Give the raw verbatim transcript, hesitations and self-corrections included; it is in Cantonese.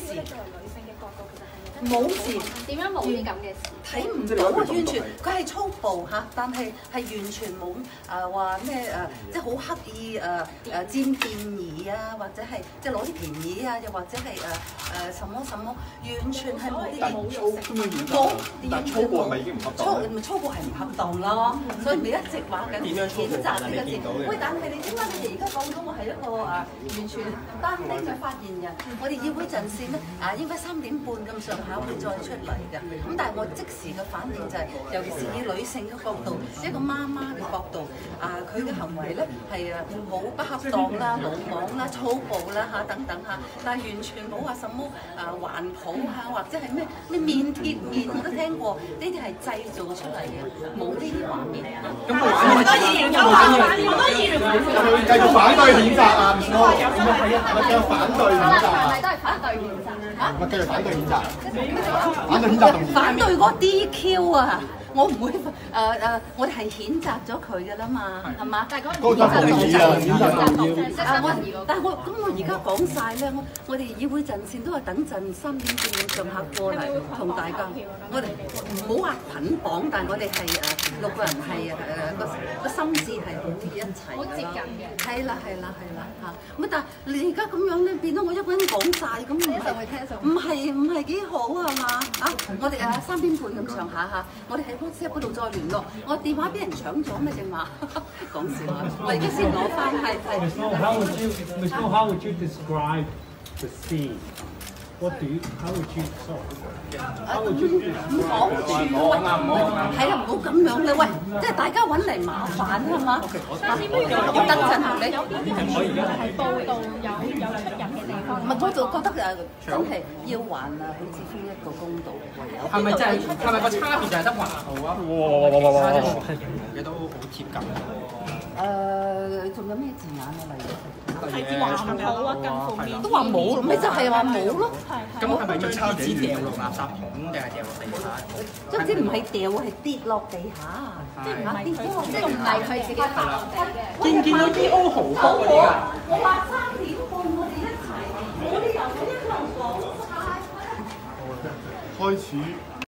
事。 冇事， 點樣冇啲咁嘅事？ 睇唔到啊！完全佢係粗暴嚇，但係係完全冇誒話咩誒，即係好刻意誒誒佔便宜啊，或者係即係攞啲便宜啊，又或者係誒誒什麼什麼，完全係冇啲冇粗冇， 但粗暴係咪已經唔恰當？ 粗咪粗暴係唔恰當咯，所以咪一直話緊譴責呢個字。喂，但係你點解你哋而家講到我係一個誒完全單丁嘅發言人？我哋議會陣線咧啊，應該三點半咁上下會再出嚟嘅。咁但係我即時嘅反應就係，尤其是以女性嘅角度，一個媽媽嘅角度，啊佢嘅行為咧係啊好不恰當啦、魯莽啦、粗暴啦嚇等等嚇，但係完全冇話什麼啊環抱嚇，或者係咩咩面貼面我都聽過，呢啲係製造出嚟嘅，冇呢啲畫面。咁好多議員有反，好多議員繼續反對譴責啊！唔該，係啊，係咪繼續反對譴責啊？ 係咪都係反對譴責嚇？ 咪繼續反對譴責，反對譴責同反對嗰 D Q 啊！我唔會誒誒、呃呃，我哋係譴責咗佢㗎啦嘛，係嘛？但係嗰個譴責動議啊，譴責動議啊！我但係我咁我而家講晒咧，我我哋議會陣線都係等陣三點半咁上下過嚟同大家，我哋唔好話捆綁，但係我哋係誒六個人係誒個個心智係好一齊㗎咯， 好接近嘅。 係啦係啦係啦嚇！咁但係你而家咁樣咧，變到我一個人講晒，咁唔係唔係唔係幾好係嘛？啊！我哋誒三點半咁上下嚇，我哋喺WhatsApp嗰度再聯絡。我電話俾人搶咗咩正話？講笑啊！我而家先攞翻係係。 Miz Mo, how would you, Miz Mo, how would you describe the scene? What do you, how would you, sorry, how would you 唔講住喂，係啦，唔好咁樣啦，喂，即係大家揾嚟麻煩係嘛？我等陣同你。 我而家係報道有有出入嘅地方。 唔係，我就覺得誒真係要還啊許智峰一個公道，唯有。 係咪就係係咪個差別就係得華號啊？ 哇哇哇哇哇！ 嘅都好貼近。 誒，仲有咩字眼啊？例如係指話唔好啊，更負面。 都話冇，咪就係話冇咯。 咁係咪將啲紙掉落垃圾桶定係掉落地下？ 總之唔係掉，係跌落地下。 即係唔係佢， 即係唔係佢自己發落地嘅。 見唔見到啲 O 豪多嗰啲㗎？ 我話三點半我哋一齊，冇理由一路講晒。 開始。